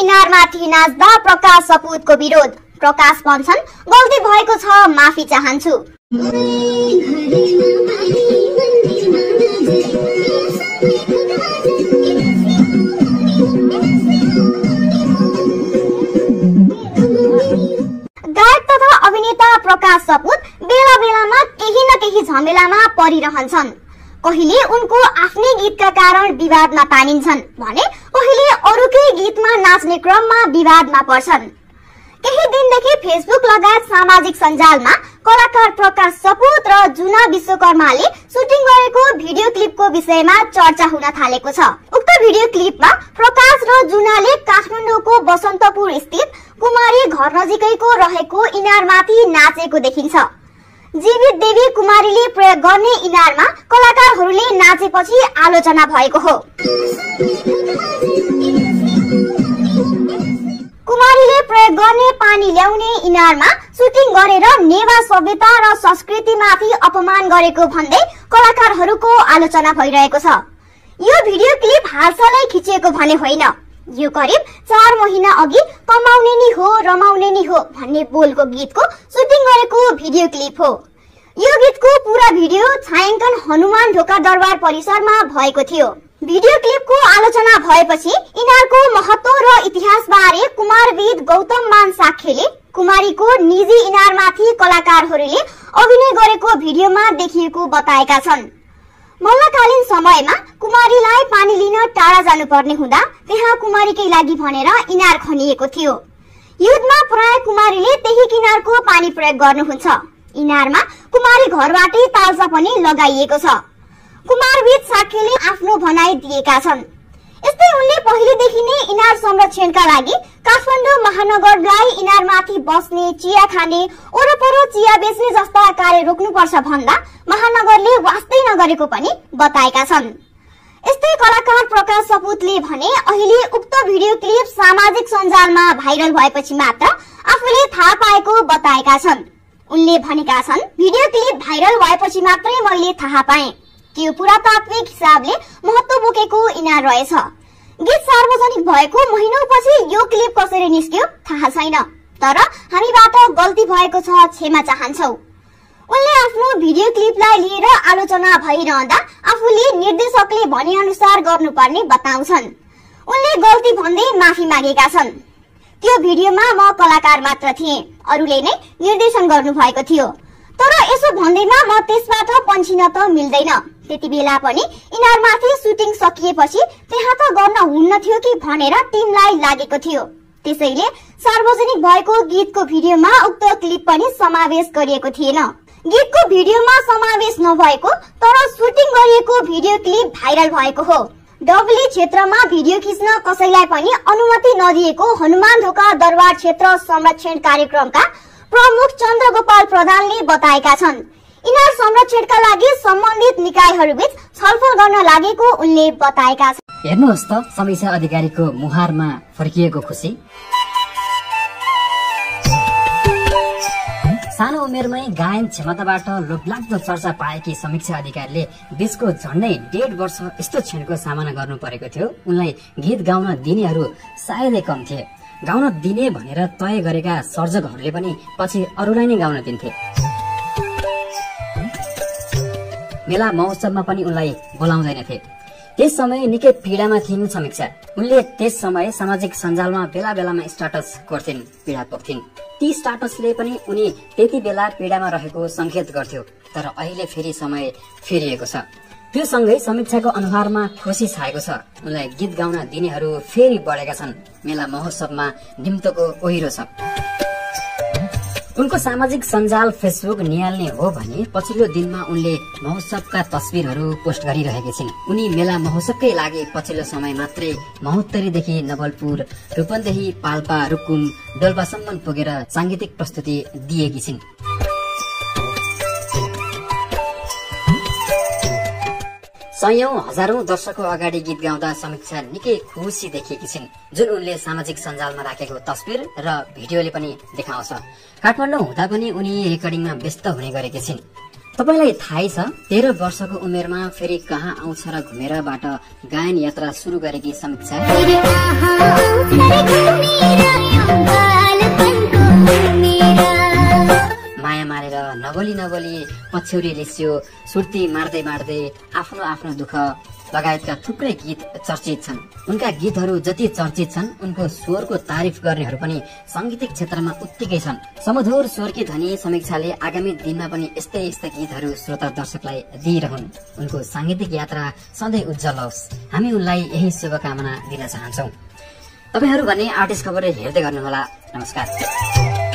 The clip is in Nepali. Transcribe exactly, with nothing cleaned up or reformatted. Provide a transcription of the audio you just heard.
इनारमाथि नाच्दा प्रकाश सपुतको विरोध। प्रकाश भन्छन् गल्ती भएको छ, माफी चाहन्छु। गायक तथा अभिनेता प्रकाश सपुत बेला बेलामा केही न केही झमेलामा परिरहन्छन्। कहिले उनको आफ्नै गीतका कारण विवादमा तानिन्छन् भने कहिले अरूकै गीतमा नाच्ने क्रममा विवादमा पर्छन्। केही दिनदेखि फेसबुक लगायत सामाजिक सञ्जालमा कलाकार प्रकाश सपुत र जुना विश्वकर्माले सुटिङ गरेको भिडियो क्लिपको विषयमा चर्चा हुन थालेको छ। उक्त भिडियो क्लिपमा प्रकाश र जुनाले काठमाडौँको बसन्तपुर स्थित कुमारी घर नजिकैको रहेको इनारमाथि नाचेको देखिन्छ। जीवित देवी कुमारीले प्रयोग गर्ने इनारमा कलाकारहरूले नाचेपछि आलोचना भएको हो। कुमारीले प्रयोग गर्ने पानी ल्याउने इनारमा सुटिङ गरेर नेवा सभ्यता र संस्कृतिमाथि अपमान गरेको भन्दै कलाकारहरूको आलोचना भइरहेको छ। यो भिडियो क्लिप हालसालै खिचिएको भने होइन, यो करिब चार महिना अघि कमाउने नि हो रमाउने नि हो भन्ने बोलको गीतको सुटिङ गरेको भिडियो क्लिप हो। यो गीतको पूरा भिडियो छायाङ्कन हनुमान ढोका दरबार परिसरमा भएको थियो। भिडियो क्लिपको आलोचना भएपछि इनारको महत्व र इतिहास बारे कुमारविद गौतम मान साक्यले कुमारीको निजी इनारमाथि कलाकारहरूले अभिनय गरेको भिडियोमा देखिएको बताएका छन्। मल्लकालीन समयमा कुमारीलाई पानी लिन टाढा जानुपर्ने हुँदा त्यहाँ कुमारीकै लागि भनेर इनार खनिएको थियो। युद्धमा प्राय कुमारीले त्यही किनारको पानी प्रयोग गर्नुहुन्छ। इनारमा कुमारी घरबाटै तालसा पनि लगाइएको छ। कुमारविद साक्यले आफ्नो भनाइ दिएका छन्। यस्तै उनले पहिलेदेखि नै इनार संरक्षणका लागि काठमाडौँ महानगरलाई इनारमाथि बस्ने, चिया खाने, वरपर चिया बेच्ने जस्ता कार्य रोक्नुपर्छ भन्दा महानगरले वास्तै नगरेको पनि बताएका छन्। यस्तै कलाकार प्रकाश सपुतले भने अहिले उक्त भिडियो क्लिप सामाजिक सञ्जालमा भाइरल भएपछि मात्र आफूले थाहा पाएको बताएका छन्। उनले भनेका छन्, भिडियो क्लिप भाइरल भएपछि मात्रै मैले थाहा पाएँ। त्यो पुरातात्विक हिसाबले महत्व बोकेको इनार रहेछ। गीत सार्वजनिक भएको महिनौपछि यो क्लिप कसरी निस्क्यो थाहा छैन, तर हामीबाट गल्ती भएको छ, क्षमा चाहन्छौ। उनले आफ्नो भिडियो क्लिपलाई लिएर आलोचना भइरहँदा आफूले निर्देशकले भने अनुसार गर्नुपर्ने बताउँछन्। उनले गल्ती भन्दै माफी मागेका छन्। त्यो भिडियोमा म कलाकार मात्र थिएँ, अरूले नै निर्देशन गर्नु भएको थियो, तर यसो भन्दैमा म त्यसबाट पन्छिन त मिल्दैन। त्यति बेला पनि इनारमाथि सुटिङ सकिएपछि त्यहाँ त गर्न हुन्न थियो कि भनेर टिमलाई लागेको थियो। त्यसैले सार्वजनिक भएको गीतको भिडियोमा उक्त क्लिप पनि समावेश गरिएको थिएन। गीतको भिडियोमा समावेश नभएको तर सुटिङ गरिएको भिडियो क्लिप भाइरल भएको हो। डबली क्षेत्रमा भिडियो खिच्न कसैलाई पनि अनुमति नदिएको हनुमान ढोका दरबार क्षेत्र संरक्षण कार्यक्रमका प्रमुख चन्द्रगोपाल प्रधानले बताएका छन्। इनार संरक्षणका लागि सम्बन्धित निकायहरूबीच छलफल गर्न लागेको उनले बताएका छन्। हेर्नुहोस् त समीक्षा अधिकारीको मुहारमा फर्किएको खुसी। सानो उमेरमै गायन क्षमताबाट लोभलाग्दो चर्चा पाएकी समीक्षा अधिकारीले देशको झण्डै डेढ वर्ष यस्तो क्षणको सामना गर्नु परेको थियो। उनलाई गीत गाउन दिनेहरू सायदै कम थिए। गाउन दिने भनेर तय गरेका सर्जकहरूले पनि पछि अरूलाई नै गाउन दिन्थे। मेला महोत्सवमा पनि उनलाई बोलाउँदैनथे। त्यस समय निकै पीडामा थिइन् समीक्षा। उनले त्यस समय सामाजिक सञ्जालमा बेला बेलामा स्टाटस कोर्थिन्, पीडा पोख्थिन्। ती स्टाटसले पनि उनी त्यति बेला पीडामा रहेको संकेत गर्थ्यो। तर अहिले फेरि समय फेरिएको छ। त्यो सँगै समीक्षाको अनुहारमा खुसी छाएको छ। उनलाई गीत गाउन दिनेहरू फेरि बढेका छन्। मेला महोत्सवमा निम्तोको ओहिरो छ। उनको सामाजिक सञ्जाल फेसबुक निहाल्ने हो भने पछिल्लो दिनमा उनले महोत्सवका तस्बिरहरू पोस्ट गरिरहेकी छिन्। उनी मेला महोत्सवकै लागि पछिल्लो समय मात्रै महोत्तरीदेखि नवलपुर, रूपन्देही, पाल्पा, रुकुम, डोल्पासम्म पुगेर सांगीतिक प्रस्तुति दिएकी छिन्। सयौं हजारौं दर्शकको अगाडि गीत गाउँदा समीक्षा निकै खुसी देखिएकी छिन्, जुन उनले सामाजिक सञ्जालमा राखेको तस्बिर र भिडियोले पनि देखाउँछ। काठमाडौँ हुँदा पनि उनी रेकर्डिङमा व्यस्त हुने गरेकी छिन्। तपाईलाई थाहै छ तेह्र वर्षको उमेरमा फेरि कहाँ आउँछ र घुमेरबाट गायन यात्रा सुरु गरेकी समीक्षा नबोली पछ्यौरी लिस्यो, सुर्ती मार्दै मार्दै, आफ्नो आफ्नो दुःख लगायतका थुप्रै गीत चर्चित छन्। उनका गीतहरू जति चर्चित छन् उनको स्वरको तारिफ गर्नेहरू पनि सांगीतिक क्षेत्रमा उत्तिकै छन्। समधुर स्वरकी ध्वनि समीक्षाले आगामी दिनमा पनि यस्तै यस्तै गीतहरू श्रोता दर्शकलाई दिइरहन्। उनको सांगीतिक यात्रा सधैँ उज्जवल होस्, हामी उनलाई यही शुभकामना दिन चाहन्छौँ। तपाईहरू भने आर्टिस्ट खबर हेर्दै गर्नुहोला। नमस्कार।